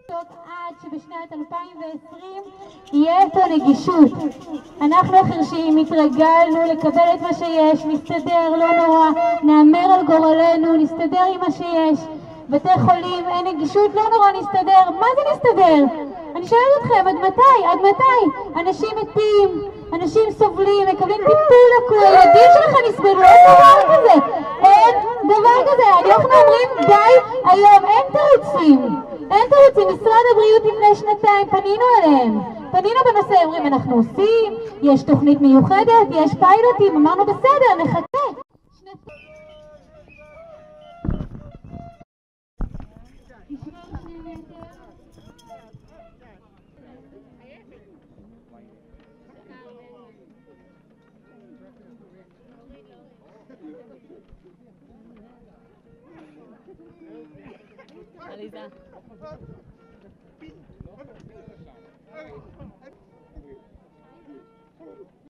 עד שבשנת 2020 יהיה פה נגישות. אנחנו החרשים התרגלנו לקבל את מה שיש, נסתדר, לא נורא, נאמר על גורלנו, נסתדר עם מה שיש. בתי חולים, אין נגישות, לא נורא, נסתדר. מה זה נסתדר? אני שואלת אתכם, עד מתי? אנשים מתים, אנשים סובלים, מקבלים טיפול לקוי, הילדים שלכם יסבלו, אין דבר כזה. אין דבר כזה. אנחנו אומרים די, היום אין תירוצים. משרד הבריאות לפני שנתיים פנינו אליהם. פנינו בנושא, אומרים אנחנו עושים, יש תוכנית מיוחדת, יש פיילוטים, אמרנו בסדר, נחכה. עליזה